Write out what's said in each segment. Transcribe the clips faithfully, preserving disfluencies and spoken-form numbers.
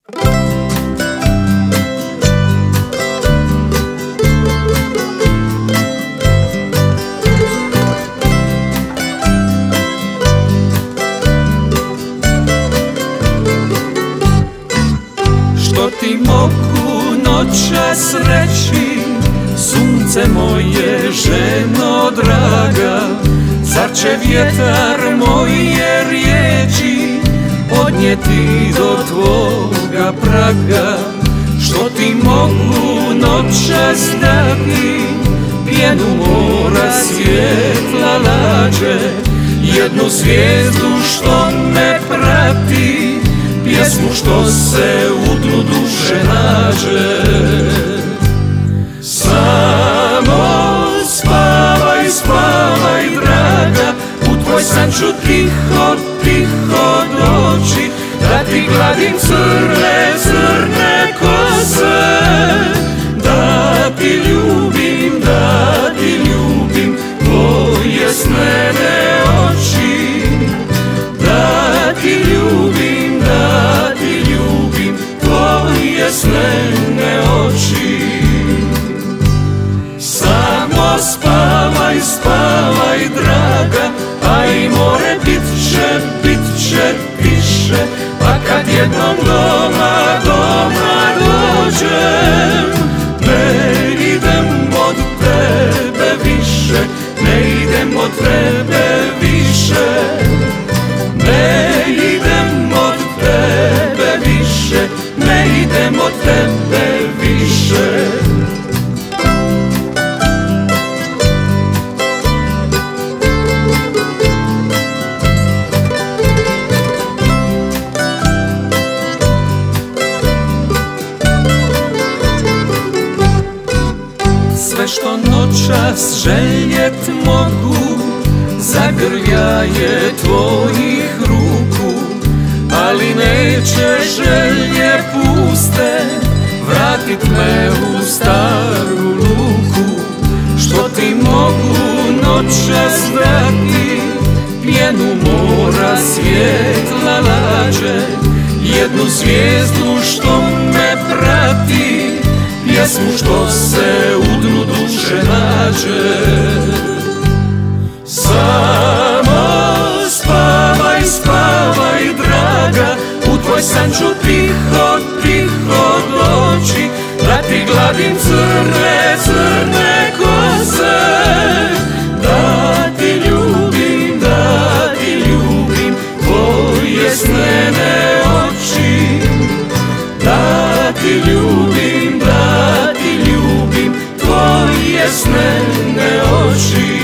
Što ti mogu noćas reći, sunce moje, ženo draga? Zar će vjetar moje riječi odnijeti do tvoga praga? Što ti mogu noćas dati, pjenu mora, svjetla lađe, jednu zvijezdu što me prati, pjesmu što se u dnu duše nađe. Samo spavaj, spavaj draga, u tvoj san ću tiho, tiho doći, da ti gladim crne, crne kose, da ti ljubim, da ti ljubim tvoje snene oči, da ti ljubim, da ti ljubim tvoje snene oči. Samo spavaj, spavaj draga, a i more bit će, bit će više, pa kad jednom doma, doma dođem, ne idem od tebe više, ne idem od tebe više, ne idem od tebe više, ne idem od tebe više. Sve što noćas željet mogu, zagrljaje tvojih ruku, ali neće želje puste vratit me u staru luku. Što ti mogu noćas dati, pjenu mora, svjetla lađe, jednu zvijezdu što me prati, pjesmu što se u dnu duše nađe. Samo spavaj, spavaj draga, u tvoj san ću tiho, tiho doći, da ti gladim crne, crne kose, da ti ljubim, da ti ljubim tvoje snene oči, da ti ljubim, da ti ljubim tvoje snene oči.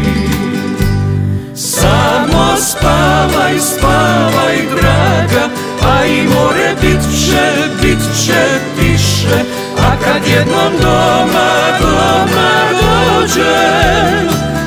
Samo spavaj, spavaj draga, a i more bit će, bit će više, a kad jednom doma, doma dođem,